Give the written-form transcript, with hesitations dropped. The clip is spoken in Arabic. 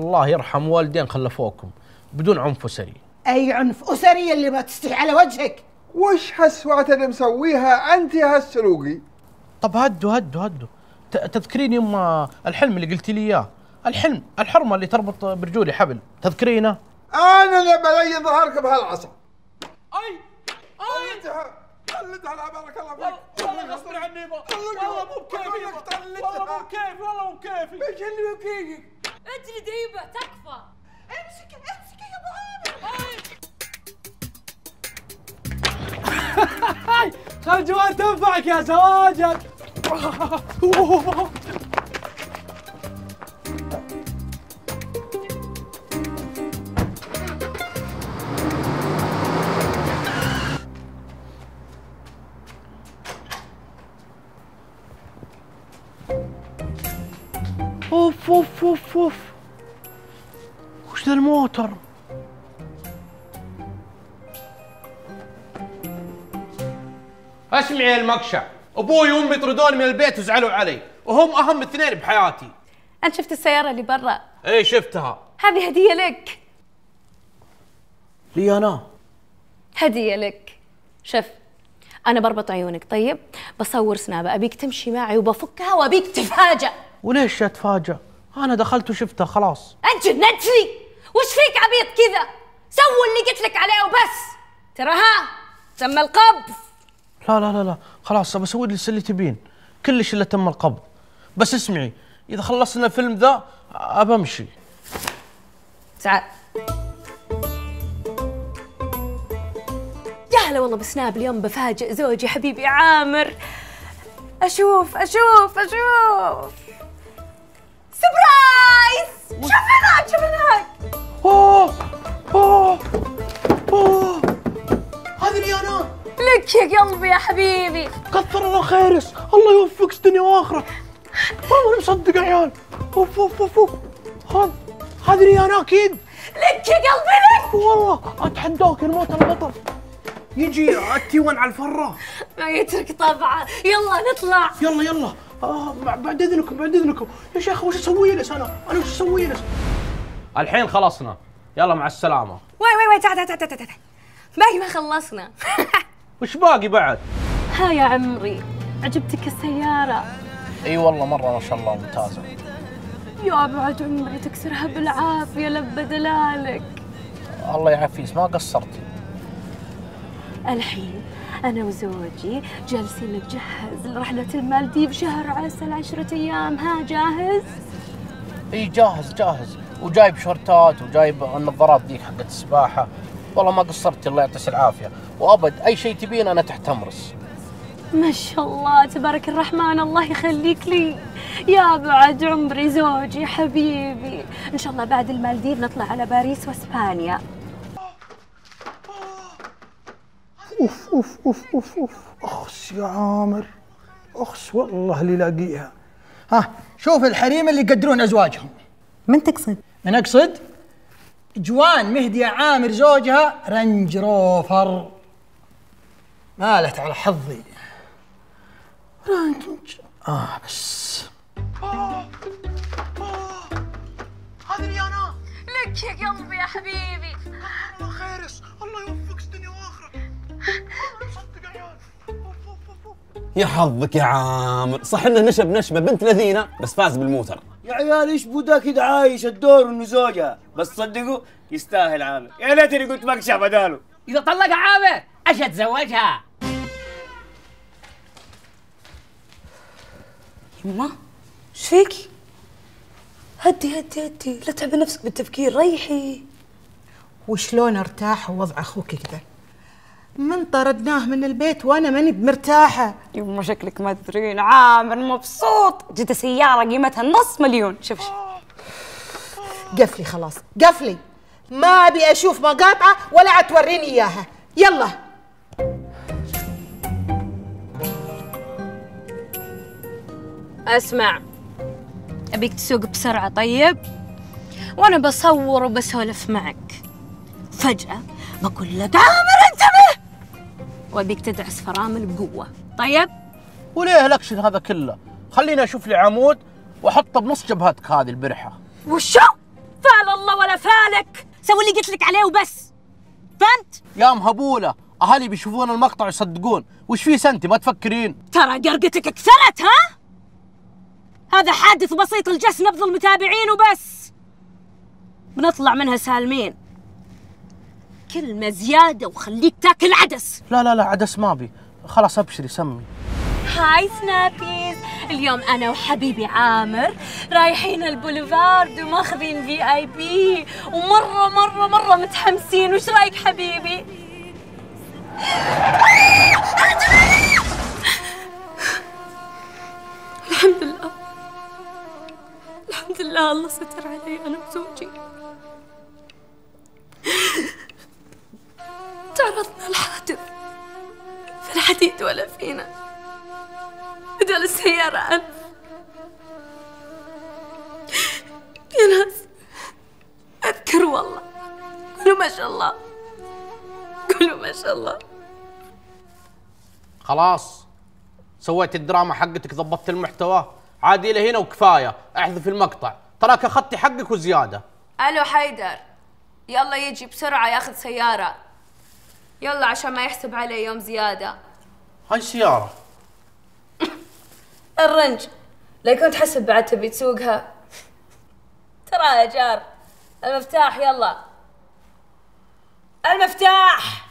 الله يرحم والدين خلفوكم بدون عنف اسري. اي عنف اسري اللي ما تستحي على وجهك؟ وش هالسوات اللي مسويها انت يا هالسلوقي؟ طب هدوا. تذكرين يما الحلم اللي قلتي لي اياه، الحرمه اللي تربط برجولي حبل، تذكرينه؟ انا اللي بلين ظهرك بهالعصا. اي قلدها لا بارك الله فيك. والله غصب عني والله مو بكيفي والله مو بكيفي ايش اللي يبكيك؟ اجلد هيبه تكفى. امسكي يا ابو عامر. خل جوار تنفعك يا زواجك. اوف وش ذا الموتر؟ اسمعي يا المقشع، ابوي وامي طردوني من البيت وزعلوا علي، وهم اهم اثنين بحياتي. انت شفت السياره اللي برا؟ ايه شفتها. هذه هديه لك. لي انا؟ هديه لك. شوف انا بربط عيونك، طيب بصور سنابه، ابيك تمشي معي وبفكها وابيك تفاجأ. وليش اتفاجأ؟ انا دخلت وشفتها خلاص. انت جننت لي، وش فيك عبيط كذا؟ سووا اللي قلت لك عليه وبس. ترى تم القبض. لا خلاص بسوي لي اللي تبين، كلش الا تم القبض. بس اسمعي، اذا خلصنا الفيلم ذا ابمشي. تعال. يا هلا والله بسناب، اليوم بفاجئ زوجي حبيبي عامر. اشوف سبرايز. شوف هناك. اوه هذه لي انا. لك يا قلبي يا حبيبي. كثر الله خيرس، الله يوفقك دنيا واخره. والله مصدق يا عيال. اوف هذه لي انا اكيد. لك يا قلبي لك. والله اتحداك الموت البطل يجي التيوان على الفره. ما يترك طبعه. يلا نطلع. يلا بعد اذنكم يا شيخ. وش اسوي لس انا وش اسوي لس؟ الحين خلصنا، يلا مع السلامه. وي تعال باقي ما خلصنا. وش باقي بعد؟ ها يا عمري، عجبتك السياره؟ اي والله مره ما شاء الله ممتازه. يا بعد عمري تكسرها بالعافيه لب دلالك. الله يعافيك ما قصرتي. الحين أنا وزوجي جالسين نتجهز لرحلة المالديف شهر عسل 10 أيام. ها جاهز؟ اي جاهز وجايب شورتات وجايب النظارات ذيك حقت السباحة. والله ما قصرتي الله يعطيك العافية، وأبد أي شيء تبين أنا تحت أمرس. ما شاء الله تبارك الرحمن، الله يخليك لي يا بعد عمري زوجي حبيبي. إن شاء الله بعد المالديف نطلع على باريس واسبانيا. اوف اخس يا عامر، اخس والله اللي لاقيها. ها شوف الحريم اللي يقدرون ازواجهم. من تقصد؟ من اقصد جوان مهدي عامر زوجها رنج روفر. مالت على حظي رنج. بس هذه لي انا. لك يا قلبي يا حبيبي. الله خيرس، الله يوفقك دنيا واخره. والله مصدق يا عيال. يا حظك يا عامر، صح انه نشب نشبه بنت لذينه بس فاز بالموتر. يا عيال ايش بودا كده عايش الدور انه زوجها، بس صدقوا يستاهل عامر. يا ليتني قلت مقشع بداله. اذا طلق عامر ايش اتزوجها؟ يما ايش فيكي؟ هدي لا تعبي نفسك بالتفكير، ريحي. وشلون ارتاح ووضع اخوك كذا؟ من طردناه من البيت وانا ماني مرتاحه. يما شكلك ما تدرين، عامر مبسوط، جت سياره قيمتها نص مليون. شوف قفلي خلاص قفلي، ما ابي اشوف مقاطعه ولا توريني اياها. يلا اسمع، ابيك تسوق بسرعه طيب، وانا بصور وبسولف معك. فجاه بقول لك عامر انتبه، وابيك تدعس فرامل بقوه. طيب؟ وليه الاكشن هذا كله؟ خليني اشوف لي عمود واحطه بنص جبهتك هذه البرحه. وشو؟ فال الله ولا فالك، سوي اللي قلت لك عليه وبس. فهمت؟ يا مهبولة، أهلي بيشوفون المقطع يصدقون، وش في سنتي ما تفكرين؟ ترى قرقتك كثرت. ها؟ هذا حادث بسيط الجس نبض المتابعين وبس، بنطلع منها سالمين. كلمة زيادة وخليك تاكل عدس. لا لا لا عدس ما بي، خلاص أبشري سمي. هاي سنابيز، اليوم أنا وحبيبي عامر رايحين البوليفارد وماخذين VIP ومرة مرة مرة متحمسين. وش رايك حبيبي؟ الحمد لله الحمد لله، الله ستر علي أنا وزوجي. تعرضنا لحادث في الحديد ولا فينا، بدل السيارة 1000. يا ناس أذكر والله، قولوا ما شاء الله، قولوا ما شاء الله. خلاص سويت الدراما حقتك، ضبطت المحتوى، عادي إلى هنا وكفاية، احذف المقطع، تراك أخذتي حقك وزيادة. ألو حيدر، يلا يجي بسرعة ياخذ سيارة، يلا عشان ما يحسب عليه يوم زيادة. هاي سيارة الرنج، لا كنت تحسب بعد تبي تسوقها. ترى يا جار المفتاح، يلا المفتاح.